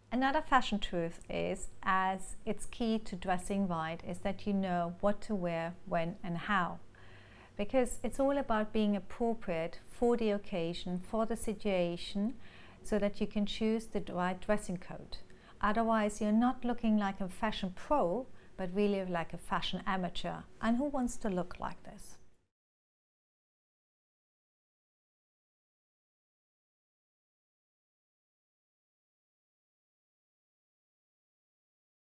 Another fashion truth is, as it's key to dressing right, is that you know what to wear, when and how. Because it's all about being appropriate for the occasion, for the situation, so that you can choose the right dressing code. Otherwise, you're not looking like a fashion pro, but really like a fashion amateur. And who wants to look like this?